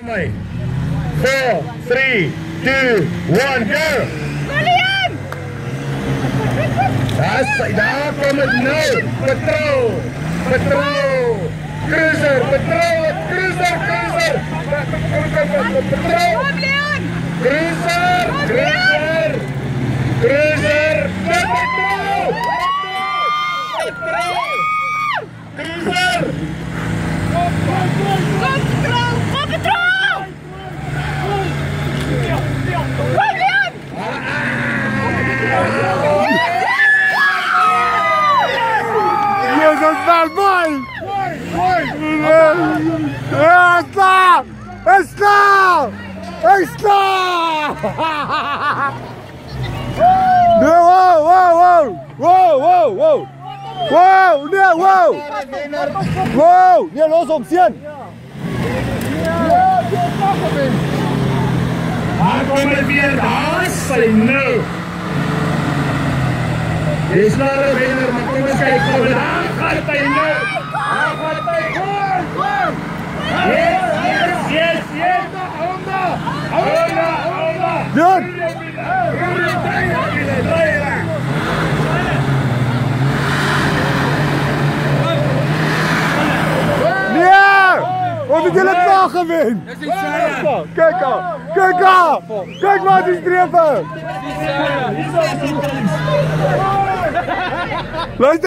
4, 3, 2, 1, go! Julian! Daar komt het nu! Patrol! Patrol! Cruiser! Patrol! Cruiser! Cruiser! Patrol! Kom Leon! Cruiser! Cruiser! Cruiser! Patrol! Patrol! Cruiser! Kom patrol! Kom patrol! Kom Leon! Yes, it's bad boy! Stop! Stop! Stop! No, whoa, whoa, whoa, whoa, whoa, whoa, no, whoa, whoa, nie los om zien. Daar kom het weer, daar is sy nou. Dis nou een winner, maar kom eens kyk, daar gaat hy nou. Daar gaat hy, goal! Yes! Honda! Doen! Nee! Wat het jullie klaar gewin? Kijk al! Kijk maar die strepen! Luister!